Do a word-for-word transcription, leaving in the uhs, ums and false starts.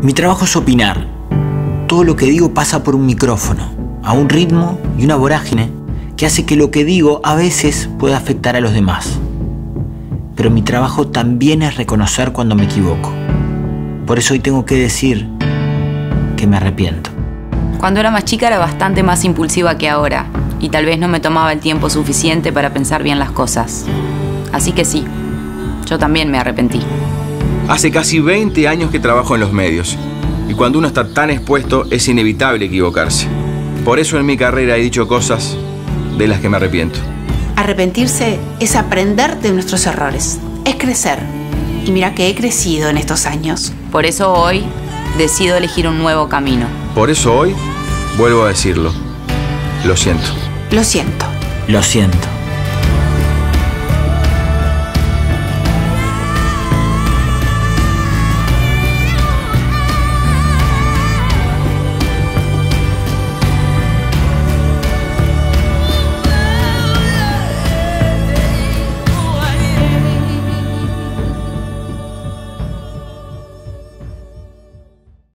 Mi trabajo es opinar. Todo lo que digo pasa por un micrófono, a un ritmo y una vorágine que hace que lo que digo a veces pueda afectar a los demás. Pero mi trabajo también es reconocer cuando me equivoco. Por eso hoy tengo que decir que me arrepiento. Cuando era más chica era bastante más impulsiva que ahora, y tal vez no me tomaba el tiempo suficiente para pensar bien las cosas. Así que sí, yo también me arrepentí. Hace casi veinte años que trabajo en los medios, y cuando uno está tan expuesto es inevitable equivocarse. Por eso en mi carrera he dicho cosas de las que me arrepiento. Arrepentirse es aprender de nuestros errores, es crecer. Y mira que he crecido en estos años. Por eso hoy decido elegir un nuevo camino. Por eso hoy vuelvo a decirlo. Lo siento. Lo siento. Lo siento.